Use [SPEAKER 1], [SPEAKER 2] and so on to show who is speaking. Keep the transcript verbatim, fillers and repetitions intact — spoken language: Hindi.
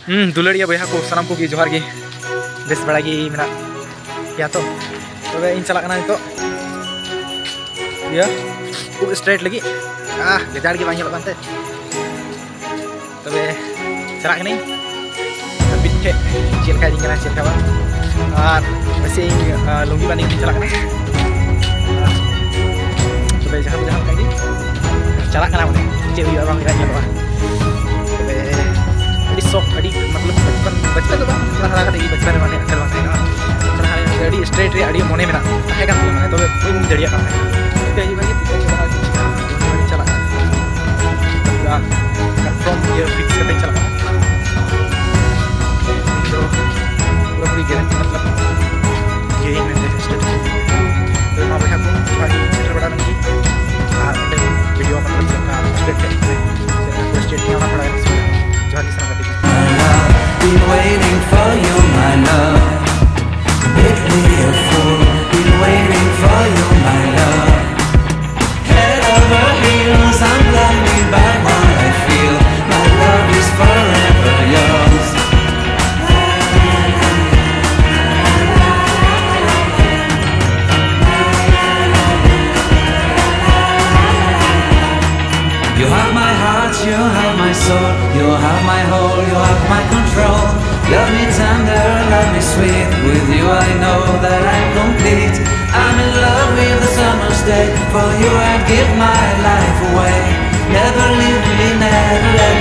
[SPEAKER 1] हम्म दुलड़िया बया को सानाम को जोहार गे बेस बड़ा गे मेना या तो तबे इन चला कना नितो या खूब स्ट्रेट लगी आ गजाड़ के बांगल बनते तबे चला कनी बिटे चेल का दिंगना चेल का और वैसे लुंगी बांधी के चला कना तबे जहां जहां कनी चला कना माने चे हुआ बांग रा nyalwa तबे अड़ी सॉफ्ट अड़ी मतलब बचपन बचपन तो बा हरा हरा बचपन माने अकल माने ना चला अड़ी स्ट्रेट रे अड़ी मोने मेना है का माने तबे कोई जड़िया का ते ये बाकी तीन चला चला या कंफर्म ये फिक्स करते चला तो पूरी गारंटी मतलब ये ही मैंने स्टार्ट तो मां बहन को बाकी सेटर बड़ा नहीं आ वीडियो मतलब सबका स्ट्रेट है स्ट्रेट नहीं आना पड़ा है जोहार की सलामती
[SPEAKER 2] been waiting for you, my love. Make me a fool. Been waiting for you, my love. Head over heels, I'm blinded by what I feel. My love is forever yours. You have my heart, you have my soul, you have my whole, you have my control. Love me tender, love me sweet. With you I know that I'm complete. I'm in love with the summer's day. For you I'd give my life away. Never leave me, never let